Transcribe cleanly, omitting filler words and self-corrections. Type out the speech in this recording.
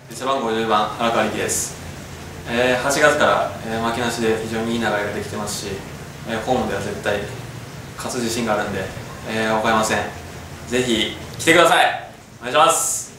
背番号10番原川力です。8月から負けなしで非常にいい流れができてますし、ホームでは絶対勝つ自信があるんで、おかえません。ぜひ来てください。お願いします。